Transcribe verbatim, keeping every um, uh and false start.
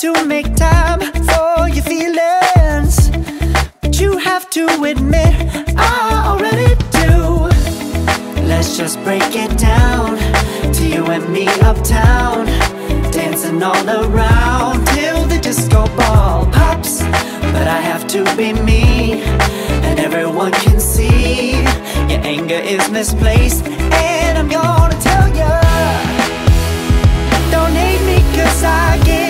to make time for your feelings, but you have to admit I already do. Let's just break it down to you and me uptown, dancing all around till the disco ball pops. But I have to be me, and everyone can see your anger is misplaced, and I'm gonna tell ya, don't hate me cause I get